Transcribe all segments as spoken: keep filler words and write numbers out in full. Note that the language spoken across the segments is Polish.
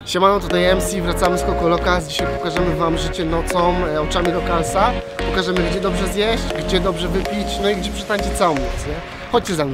Siemano, tutaj M C, wracamy z Coco Locals. Dzisiaj pokażemy wam życie nocą, e, oczami Localsa. Pokażemy, gdzie dobrze zjeść, gdzie dobrze wypić, no i gdzie przetańczyć całą noc, nie? Chodźcie za mną.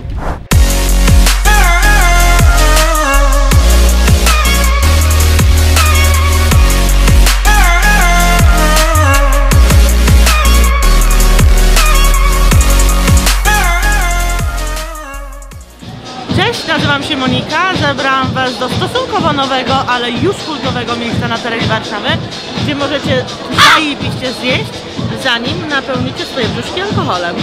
Cześć, nazywam się Monika, zabrałam was do stosunkowo nowego, ale już kultowego miejsca na terenie Warszawy, gdzie możecie zajebiście zjeść, zanim napełnicie swoje brzuszki alkoholem.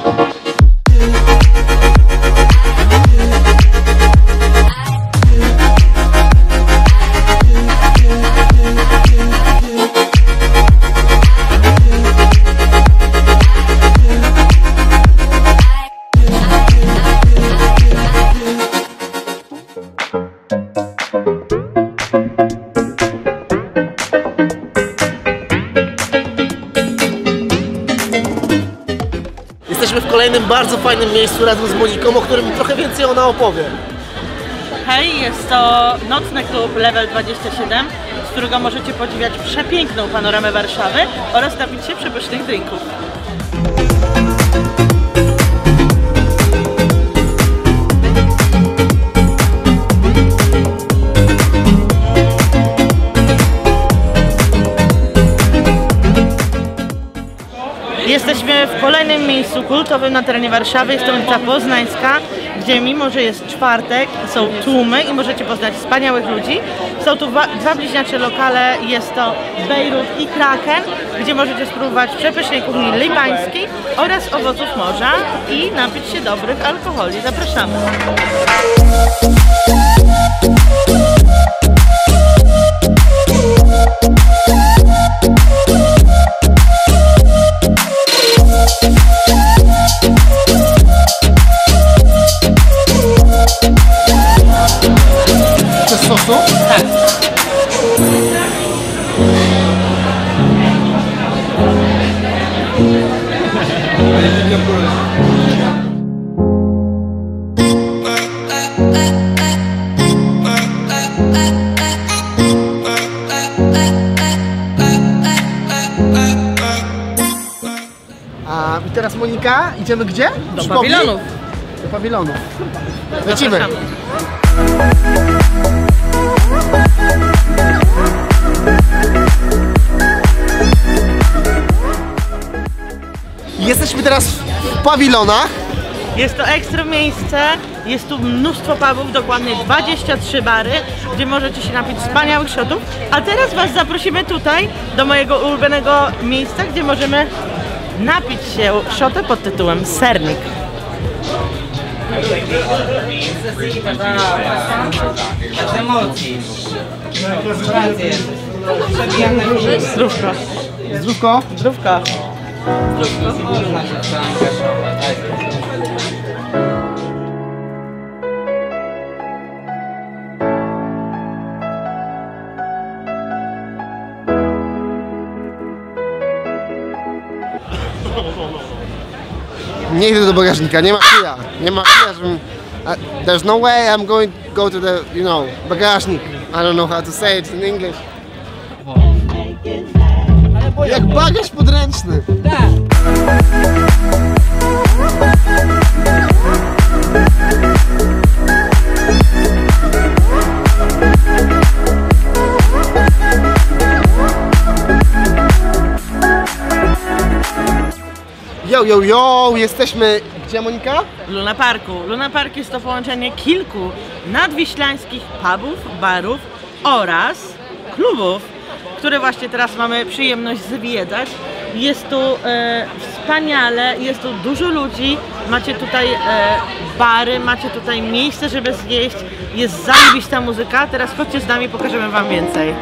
Jesteśmy w kolejnym bardzo fajnym miejscu razem z Moniką, o którym trochę więcej ona opowie. Hej, jest to nocny klub Level dwadzieścia siedem, z którego możecie podziwiać przepiękną panoramę Warszawy oraz napić się przepysznych drinków. Jesteśmy w kolejnym miejscu kultowym na terenie Warszawy, jest to ulica Poznańska, gdzie mimo, że jest czwartek, są tłumy i możecie poznać wspaniałych ludzi. Są tu dwa, dwa bliźniacze lokale, jest to Bejrut i Kraken, gdzie możecie spróbować przepysznej kuchni libańskiej oraz owoców morza i napić się dobrych alkoholi. Zapraszamy! Sosu? Tak. A i teraz Monika, idziemy gdzie? Do Przypomnij? pawilonów. Do pawilonów. Lecimy. Zapraszamy. Jesteśmy teraz w pawilonach. Jest to ekstra miejsce, jest tu mnóstwo pubów, dokładnie dwadzieścia trzy bary, gdzie możecie się napić wspaniałych shotów. A teraz was zaprosimy tutaj, do mojego ulubionego miejsca, gdzie możemy napić się shota pod tytułem Sernik. Zdrówko. Zdrówko. Zdrówko. Nie idę do bagażnika, nie ma chuja, nie ma chuja, żebym... Uh, there's no way I'm going to go to the, you know, bagażnik. I don't know how to say it in English. Jak bagaż podręczny. Yo, yo, yo, jesteśmy gdzie, Monika? W Luna Parku. Luna Park jest to połączenie kilku nadwiślańskich pubów, barów oraz klubów, które właśnie teraz mamy przyjemność zwiedzać. Jest tu e, wspaniale, jest tu dużo ludzi, macie tutaj e, bary, macie tutaj miejsce, żeby zjeść, jest zajebista muzyka. Teraz chodźcie z nami, pokażemy wam więcej.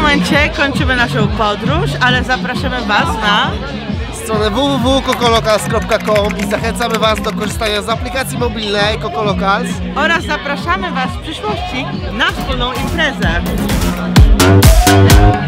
momencie kończymy naszą podróż, ale zapraszamy Was na stronę w w w kropka kokolocals kropka com i zachęcamy Was do korzystania z aplikacji mobilnej Kokolocals oraz zapraszamy Was w przyszłości na wspólną imprezę.